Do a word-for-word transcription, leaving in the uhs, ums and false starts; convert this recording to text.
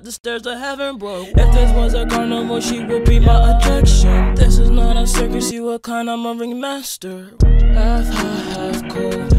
the stairs of heaven, bro. If this was a carnival, she would be my attraction. This is not a circus, you a kind, I'm a ringmaster. Half high, half cold.